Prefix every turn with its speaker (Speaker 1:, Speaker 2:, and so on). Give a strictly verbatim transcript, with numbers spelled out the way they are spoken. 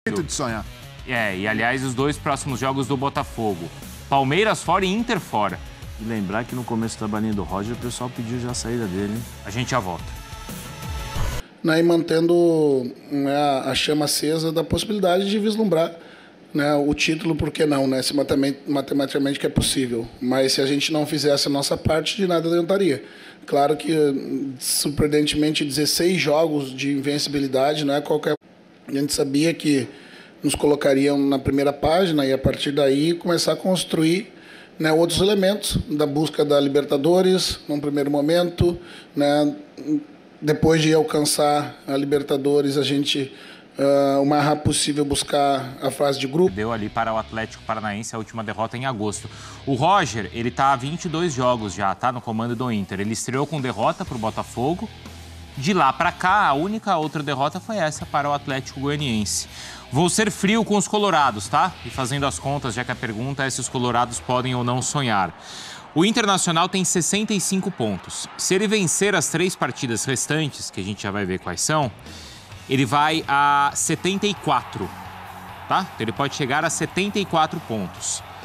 Speaker 1: Jeito de sonhar.
Speaker 2: É, e aliás, os dois próximos jogos do Botafogo. Palmeiras fora e Inter fora.
Speaker 3: E lembrar que no começo do trabalhinho do Roger, o pessoal pediu já a saída dele, hein?
Speaker 2: A gente já volta.
Speaker 4: Né, e mantendo, né, a chama acesa da possibilidade de vislumbrar, né, o título, por que não, né, se matematicamente que é possível. Mas se a gente não fizesse a nossa parte, de nada adiantaria. Claro que, surpreendentemente, dezesseis jogos de invencibilidade, não é qualquer... A gente sabia que nos colocariam na primeira página e, a partir daí, começar a construir, né, outros elementos da busca da Libertadores, num primeiro momento, né, depois de alcançar a Libertadores, a gente, uh, o mais rápido possível, buscar a fase de grupo.
Speaker 2: Deu ali para o Atlético Paranaense a última derrota em agosto. O Roger, ele tá há vinte e dois jogos já, tá, no comando do Inter. Ele estreou com derrota para o Botafogo. De lá para cá, a única outra derrota foi essa para o Atlético Goianiense. Vou ser frio com os colorados, tá? E fazendo as contas, já que a pergunta é se os colorados podem ou não sonhar. O Internacional tem sessenta e cinco pontos. Se ele vencer as três partidas restantes, que a gente já vai ver quais são, ele vai a setenta e quatro, tá? Então ele pode chegar a setenta e quatro pontos.